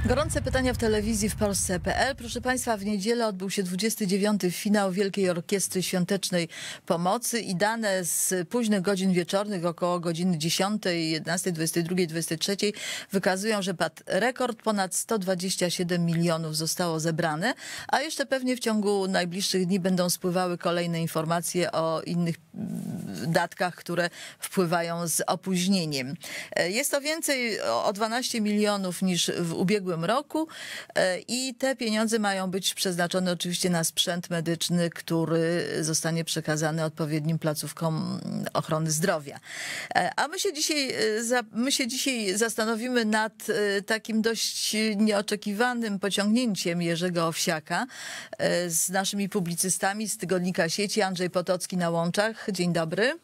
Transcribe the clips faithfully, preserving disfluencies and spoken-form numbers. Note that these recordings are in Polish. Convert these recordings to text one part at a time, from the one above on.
Gorące pytania w telewizji w Polsce kropka pe el. Proszę Państwa, w niedzielę odbył się dwudziesty dziewiąty finał Wielkiej Orkiestry Świątecznej Pomocy i dane z późnych godzin wieczornych, około godziny dziesiątej, jedenastej, dwudziestej drugiej, dwudziestej trzeciej wykazują, że padł rekord. Ponad sto dwadzieścia siedem milionów zostało zebrane, a jeszcze pewnie w ciągu najbliższych dni będą spływały kolejne informacje o innych datkach, które wpływają z opóźnieniem. Jest to więcej o dwanaście milionów niż w ubiegłym roku i te pieniądze mają być przeznaczone oczywiście na sprzęt medyczny, który zostanie przekazany odpowiednim placówkom ochrony zdrowia. A my się dzisiaj, my się dzisiaj zastanowimy nad takim dość nieoczekiwanym pociągnięciem Jerzego Owsiaka z naszymi publicystami z tygodnika Sieci. Andrzej Potocki na łączach. Dzień dobry.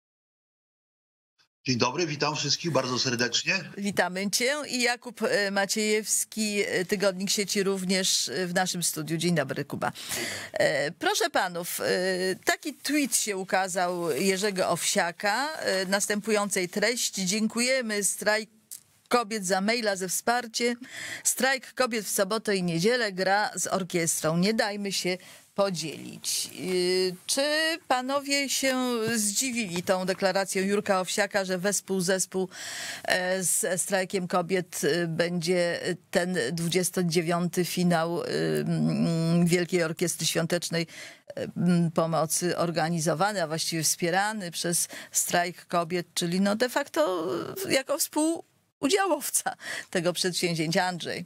Dzień dobry, witam wszystkich bardzo serdecznie. Witamy Cię i Jakub Maciejewski, tygodnik Sieci, również w naszym studiu. Dzień dobry, Kuba. Proszę panów, taki tweet się ukazał Jerzego Owsiaka, następującej treści: dziękujemy strajk kobiet za maila ze wsparciem. Strajk kobiet w sobotę i niedzielę gra z orkiestrą. Nie dajmy się podzielić. Czy panowie się zdziwili tą deklaracją Jurka Owsiaka, że wespół zespół z strajkiem kobiet będzie ten dwudziesty dziewiąty finał Wielkiej Orkiestry Świątecznej Pomocy organizowany, a właściwie wspierany przez strajk kobiet, czyli no de facto jako współudziałowca tego przedsięwzięcia? Andrzej.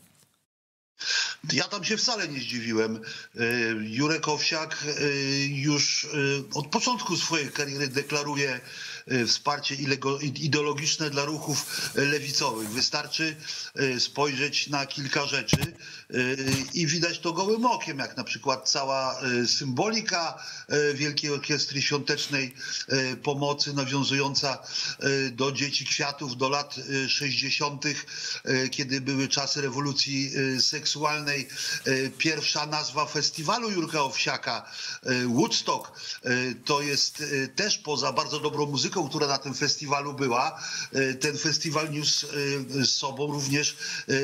Ja tam się wcale nie zdziwiłem. Jurek Owsiak już od początku swojej kariery deklaruje wsparcie ideologiczne dla ruchów lewicowych. Wystarczy spojrzeć na kilka rzeczy i widać to gołym okiem, jak na przykład cała symbolika Wielkiej Orkiestry Świątecznej Pomocy, nawiązująca do Dzieci Kwiatów, do lat sześćdziesiątych, kiedy były czasy rewolucji seksualnej. Pierwsza nazwa festiwalu Jurka Owsiaka, Woodstock, to jest też, poza bardzo dobrą muzyką, która na tym festiwalu była, ten festiwal niósł z sobą również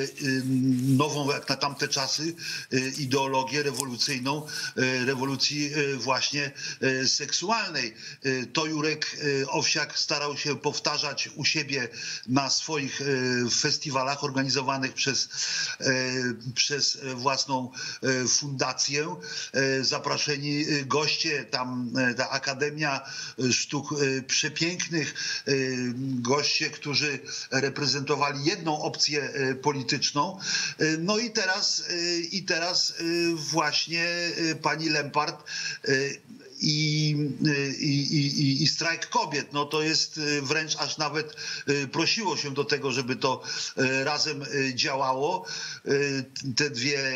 nową, jak na tamte czasy, ideologię rewolucyjną, rewolucji właśnie seksualnej. To Jurek Owsiak starał się powtarzać u siebie na swoich festiwalach organizowanych przez, przez własną fundację. Zapraszeni goście, tam ta Akademia Sztuk Przepięknych, goście, którzy reprezentowali jedną opcję polityczną. No i teraz, i teraz właśnie pani Lempart I, i, i, i strajk kobiet, no to jest wręcz aż nawet prosiło się do tego, żeby to razem działało. Te dwie,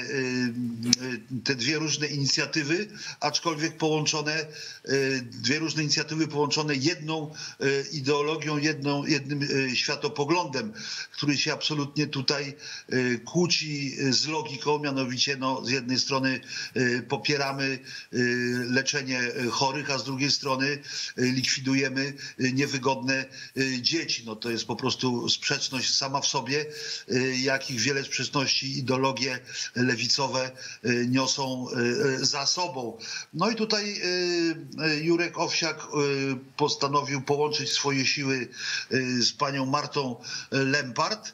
te dwie różne inicjatywy, aczkolwiek połączone, dwie różne inicjatywy połączone jedną ideologią, jedną, jednym światopoglądem, który się absolutnie tutaj kłóci z logiką, mianowicie no, z jednej strony popieramy leczenie chorych, a z drugiej strony likwidujemy niewygodne dzieci. No to jest po prostu sprzeczność sama w sobie, jakich wiele sprzeczności ideologie lewicowe niosą za sobą. No i tutaj Jurek Owsiak postanowił połączyć swoje siły z panią Martą Lempart.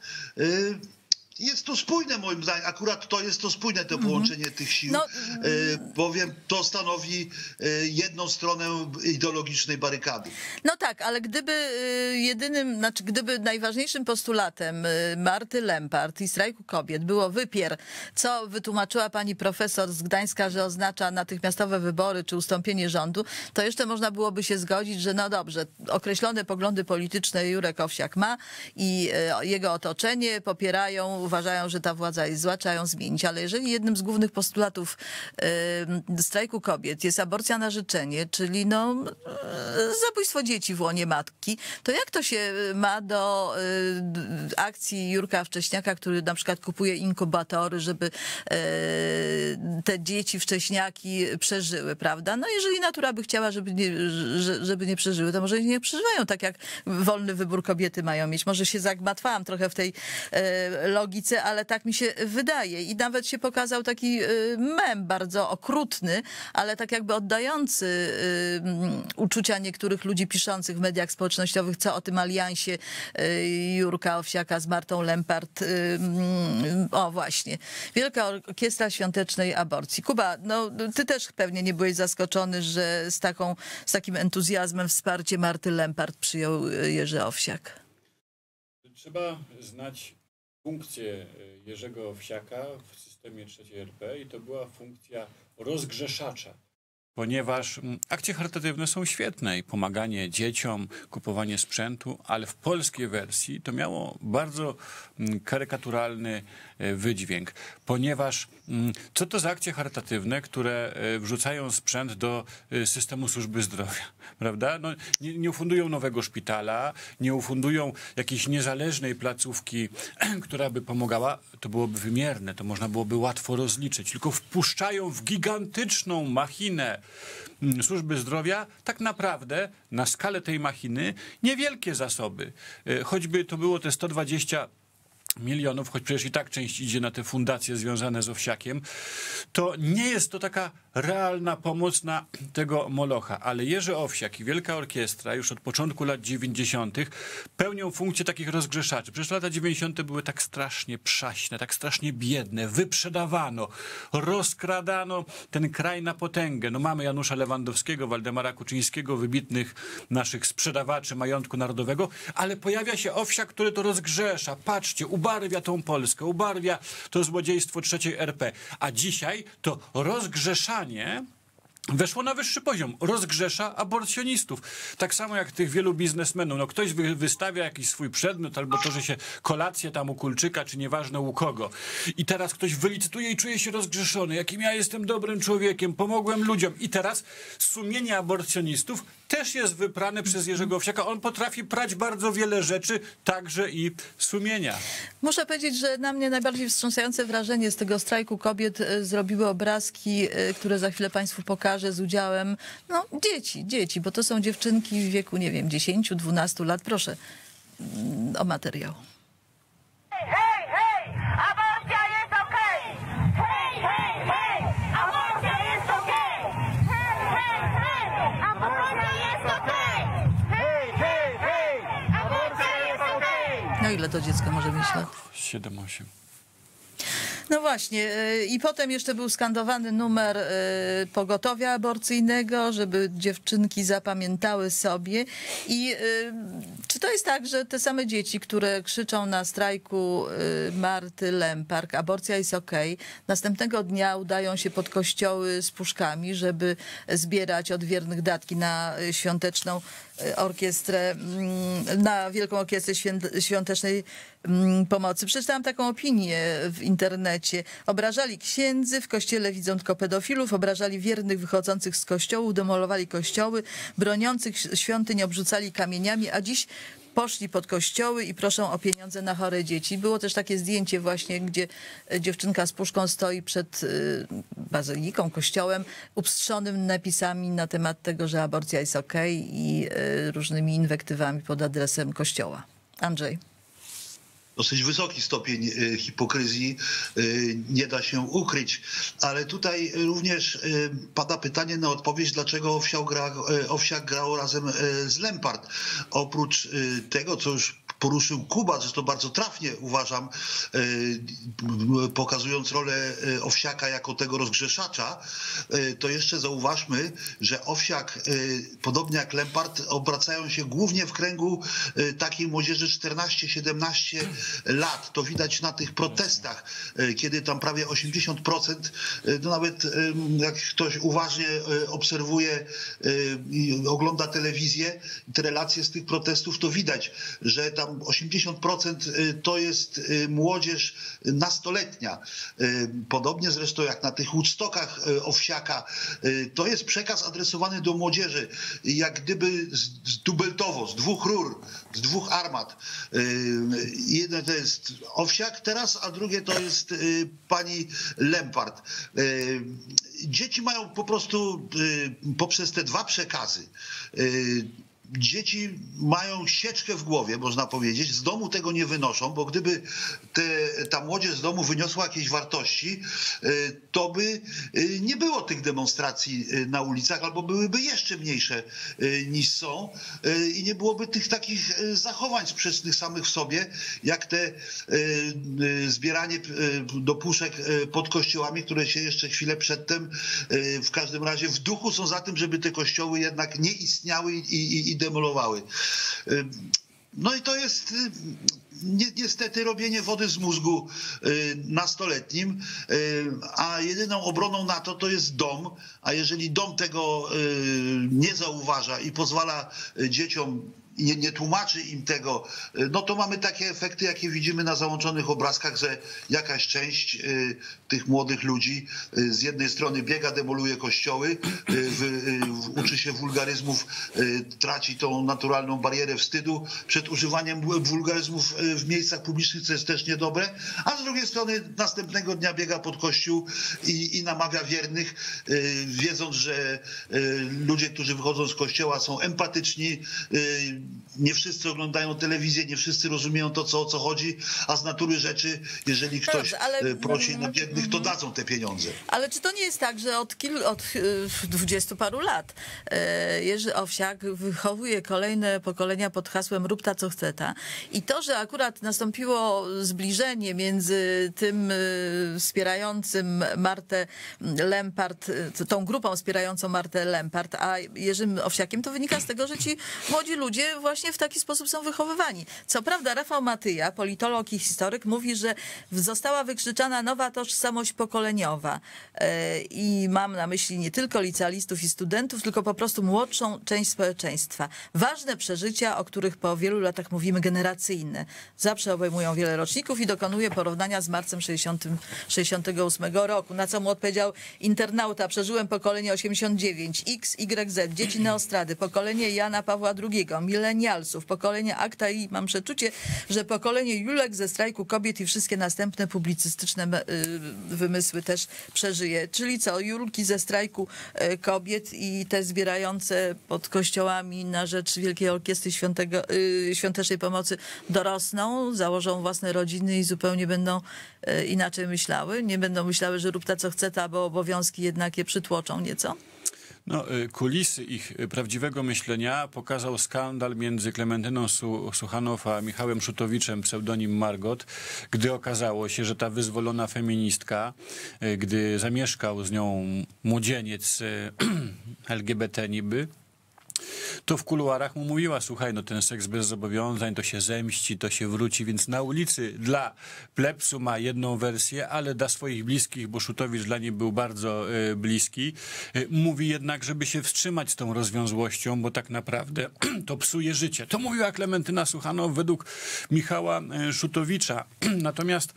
Jest to spójne, moim zdaniem. Akurat to jest to spójne, to połączenie mm-hmm. tych sił, no, bowiem to stanowi jedną stronę ideologicznej barykady. No tak, ale gdyby jedynym, znaczy gdyby najważniejszym postulatem Marty Lempart i strajku kobiet było wypier, co wytłumaczyła pani profesor z Gdańska, że oznacza natychmiastowe wybory czy ustąpienie rządu, to jeszcze można byłoby się zgodzić, że no dobrze, określone poglądy polityczne Jurek Owsiak ma i jego otoczenie popierają, uważają, że ta władza jest zła, trzeba ją zmienić. Ale jeżeli jednym z głównych postulatów y, strajku kobiet jest aborcja na życzenie, czyli no, y, zabójstwo dzieci w łonie matki, to jak to się ma do y, akcji Jurka Wcześniaka, który na przykład kupuje inkubatory, żeby y, te dzieci, wcześniaki przeżyły, prawda? No jeżeli natura by chciała, żeby nie, żeby nie przeżyły, to może nie przeżywają tak, jak wolny wybór kobiety mają mieć. Może się zagmatwałam trochę w tej y, logii logice, ale tak mi się wydaje. I nawet się pokazał taki mem bardzo okrutny, ale tak jakby oddający uczucia niektórych ludzi piszących w mediach społecznościowych, co o tym aliansie Jurka Owsiaka z Martą Lempart. O właśnie. Wielka Orkiestra Świątecznej Aborcji. Kuba, no ty też pewnie nie byłeś zaskoczony, że z, taką, z takim entuzjazmem wsparcie Marty Lempart przyjął Jerzy Owsiak. Trzeba znać funkcję Jerzego Owsiaka w systemie trzeciej R P i to była funkcja rozgrzeszacza. Ponieważ akcje charytatywne są świetne i pomaganie dzieciom, kupowanie sprzętu, ale w polskiej wersji to miało bardzo karykaturalny wydźwięk. Ponieważ co to za akcje charytatywne, które wrzucają sprzęt do systemu służby zdrowia, prawda? No, nie, nie ufundują nowego szpitala, nie ufundują jakiejś niezależnej placówki, która by pomagała. To byłoby wymierne, to można byłoby łatwo rozliczyć. Tylko wpuszczają w gigantyczną machinę służby zdrowia tak naprawdę na skalę tej machiny niewielkie zasoby. Choćby to było te sto dwadzieścia milionów, choć przecież i tak część idzie na te fundacje związane z Owsiakiem, to nie jest to taka realna pomoc na tego molocha. Ale Jerzy Owsiak i Wielka Orkiestra już od początku lat dziewięćdziesiątych pełnią funkcję takich rozgrzeszaczy. Przecież lata dziewięćdziesiąte były tak strasznie przaśne, tak strasznie biedne. Wyprzedawano, rozkradano ten kraj na potęgę. No mamy Janusza Lewandowskiego, Waldemara Kuczyńskiego, wybitnych naszych sprzedawaczy majątku narodowego, ale pojawia się Owsiak, który to rozgrzesza. Patrzcie, ubarwia tą Polskę, ubarwia to złodziejstwo trzeciej R P. A dzisiaj to rozgrzeszanie weszło na wyższy poziom. Rozgrzesza aborcjonistów. Tak samo jak tych wielu biznesmenów. No ktoś wy, wystawia jakiś swój przedmiot, albo to, że się kolację tam u Kulczyka, czy nieważne u kogo. I teraz ktoś wylicytuje i czuje się rozgrzeszony. Jakim ja jestem dobrym człowiekiem, pomogłem ludziom. I teraz sumienie aborcjonistów też jest wyprane przez Jerzego Owsiaka. On potrafi prać bardzo wiele rzeczy, także i sumienia. Muszę powiedzieć, że na mnie najbardziej wstrząsające wrażenie z tego strajku kobiet zrobiły obrazki, które za chwilę państwu pokażę z udziałem no, dzieci, dzieci, bo to są dziewczynki w wieku, nie wiem, dziesięciu, dwunastu lat. Proszę o materiał. Hej, hej, hej! Aborcja jest okej! Hej, hej, hej! Aborcja jest okej! Hej, hej, hej! Aborcja jest okej! Hej, hej, hej! Aborcja jest okej! No ile to dziecko może mieć lat? siedem osiem. No właśnie. I potem jeszcze był skandowany numer pogotowia aborcyjnego, żeby dziewczynki zapamiętały sobie. I czy to jest tak, że te same dzieci, które krzyczą na strajku Marty Lempart, aborcja jest okej, następnego dnia udają się pod kościoły z puszkami, żeby zbierać od wiernych datki na świąteczną orkiestrę, na Wielką Orkiestrę Świątecznej Pomocy. Przeczytałam taką opinię w internecie. Obrażali księdzy, w kościele widzą tylko pedofilów, obrażali wiernych wychodzących z kościołów, demolowali kościoły, broniących świątyń obrzucali kamieniami, a dziś poszli pod kościoły i proszą o pieniądze na chore dzieci. Było też takie zdjęcie właśnie, gdzie dziewczynka z puszką stoi przed bazyliką, kościołem, upstrzonym napisami na temat tego, że aborcja jest okej i różnymi inwektywami pod adresem kościoła. Andrzej. Dosyć wysoki stopień hipokryzji, nie da się ukryć. Ale tutaj również pada pytanie na odpowiedź, dlaczego Owsiak, gra, Owsiak grał razem z Lempart. Oprócz tego, co już poruszył Kuba, zresztą bardzo trafnie uważam, pokazując rolę Owsiaka jako tego rozgrzeszacza, to jeszcze zauważmy, że Owsiak, podobnie jak Lempart, obracają się głównie w kręgu takiej młodzieży czternaście siedemnaście lat. To widać na tych protestach, kiedy tam prawie osiemdziesiąt procent, no nawet jak ktoś uważnie obserwuje i ogląda telewizję, te relacje z tych protestów, to widać, że tam osiemdziesiąt procent to jest młodzież nastoletnia. Podobnie zresztą jak na tych Woodstockach Owsiaka. To jest przekaz adresowany do młodzieży, jak gdyby dubeltowo, z dwóch rur, z dwóch armat. Jedno to jest Owsiak teraz, a drugie to jest pani Lempart. Dzieci mają po prostu poprzez te dwa przekazy dzieci mają sieczkę w głowie, można powiedzieć. Z domu tego nie wynoszą, bo gdyby te, ta młodzież z domu wyniosła jakieś wartości, to by nie było tych demonstracji na ulicach, albo byłyby jeszcze mniejsze niż są i nie byłoby tych takich zachowań sprzecznych samych w sobie, jak te zbieranie do puszek pod kościołami, które się jeszcze chwilę przedtem w każdym razie w duchu są za tym, żeby te kościoły jednak nie istniały i, i, i demolowały. No i to jest niestety robienie wody z mózgu nastoletnim, a jedyną obroną na to to jest dom, a jeżeli dom tego nie zauważa i pozwala dzieciom, Nie, nie tłumaczy im tego, no to mamy takie efekty, jakie widzimy na załączonych obrazkach, że jakaś część y, tych młodych ludzi y, z jednej strony biega, demoluje kościoły, y, w, y, uczy się wulgaryzmów, y, traci tą naturalną barierę wstydu przed używaniem wulgaryzmów y, w miejscach publicznych, co jest też niedobre, a z drugiej strony następnego dnia biega pod kościół i, i namawia wiernych, y, wiedząc, że y, ludzie, którzy wychodzą z kościoła, są empatyczni, y, nie wszyscy oglądają telewizję, nie wszyscy rozumieją to, co, o co chodzi, a z natury rzeczy, jeżeli ktoś Dobrze, ale... prosi na biednych, to dadzą te pieniądze. Ale czy to nie jest tak, że od, kil... od dwudziestu paru lat Jerzy Owsiak wychowuje kolejne pokolenia pod hasłem rób ta, co chce ta. I to, że akurat nastąpiło zbliżenie między tym wspierającym Martę Lempart, tą grupą wspierającą Martę Lempart, a Jerzym Owsiakiem, to wynika z tego, że ci młodzi ludzie właśnie w taki sposób są wychowywani. Co prawda Rafał Matyja, politolog i historyk, mówi, że została wykrzyczana nowa tożsamość pokoleniowa. I mam na myśli nie tylko licealistów i studentów, tylko po prostu młodszą część społeczeństwa. Ważne przeżycia, o których po wielu latach mówimy, generacyjne. Zawsze obejmują wiele roczników i dokonuje porównania z marcem sześćdziesiątego ósmego roku. Na co mu odpowiedział internauta: przeżyłem pokolenie osiemdziesiąt dziewięć, X, Y, Z, dzieci Neostrady, pokolenie Jana Pawła drugiego, milenialsów, pokolenie Akta i mam przeczucie, że pokolenie Julek ze strajku kobiet i wszystkie następne publicystyczne wymysły też przeżyje. Czyli co, Julki ze strajku kobiet i te zbierające pod kościołami na rzecz Wielkiej Orkiestry Świątego, Świątecznej Pomocy dorosną, założą własne rodziny i zupełnie będą inaczej myślały? Nie będą myślały, że rób ta, co chce ta, bo obowiązki jednak je przytłoczą nieco? No, kulisy ich prawdziwego myślenia pokazał skandal między Klementyną Suchanow a Michałem Szutowiczem, pseudonim Margot, gdy okazało się, że ta wyzwolona feministka, gdy zamieszkał z nią młodzieniec L G B T niby, to w kuluarach mu mówiła: słuchaj, no ten seks bez zobowiązań to się zemści, to się wróci, więc na ulicy dla plebsu ma jedną wersję, ale dla swoich bliskich, bo Szutowicz dla niej był bardzo y, bliski, y, mówi jednak, żeby się wstrzymać z tą rozwiązłością, bo tak naprawdę to psuje życie. To mówiła Klementyna Suchanow według Michała y, Szutowicza. Natomiast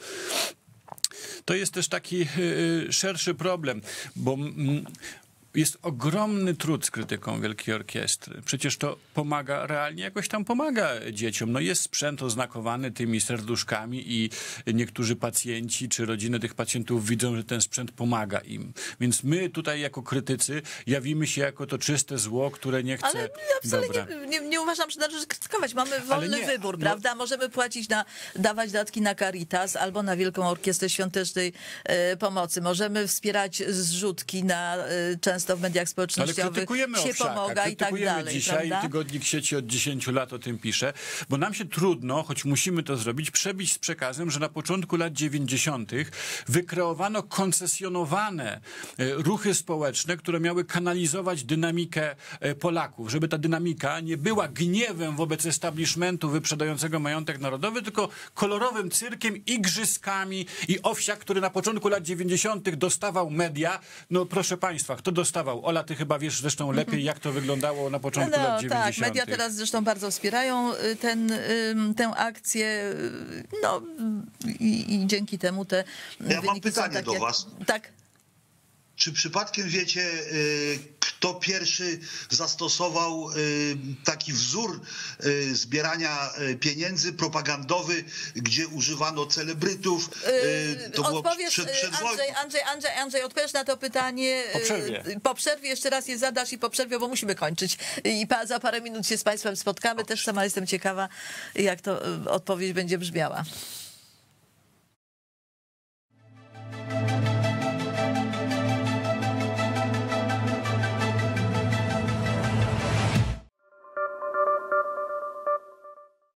to jest też taki y, szerszy problem, bo mm, jest ogromny trud z krytyką Wielkiej Orkiestry. Przecież to pomaga, realnie jakoś tam pomaga dzieciom. No jest sprzęt oznakowany tymi serduszkami i niektórzy pacjenci czy rodziny tych pacjentów widzą, że ten sprzęt pomaga im. Więc my tutaj jako krytycy jawimy się jako to czyste zło, które nie chce... Ale ja wcale nie, nie, nie uważam, że należy krytykować. Mamy wolny nie, wybór, no... prawda? Możemy płacić na, dawać datki na Caritas albo na Wielką Orkiestrę Świątecznej e, Pomocy. Możemy wspierać zrzutki na e, często w mediach społecznościowych się pomaga i tak dalej. Dzisiaj prawda? Tygodnik Sieci od dziesięciu lat o tym pisze, bo nam się trudno, choć musimy to zrobić, przebić z przekazem, że na początku lat dziewięćdziesiątych wykreowano koncesjonowane ruchy społeczne, które miały kanalizować dynamikę Polaków, żeby ta dynamika nie była gniewem wobec establishmentu wyprzedającego majątek narodowy, tylko kolorowym cyrkiem, igrzyskami i Owsiak, który na początku lat dziewięćdziesiątych dostawał media. No proszę państwa, kto dostawał? Ola, ty chyba wiesz zresztą lepiej, jak to wyglądało na początku no, lat dziewięćdziesiątych. Tak, media teraz zresztą bardzo wspierają ten, tę akcję. No i, i dzięki temu te Ja mam pytanie takie, do was. Tak. Czy przypadkiem wiecie, kto kto pierwszy zastosował taki wzór zbierania pieniędzy propagandowy, gdzie używano celebrytów. To było Odpowiesz, przed, przed Andrzej, wojną. Andrzej, Andrzej, Andrzej, odpowiesz na to pytanie. Po przerwie. Po przerwie jeszcze raz je zadasz i po przerwie, bo musimy kończyć. I pa, za parę minut się z Państwem spotkamy. Też sama jestem ciekawa, jak to odpowiedź będzie brzmiała.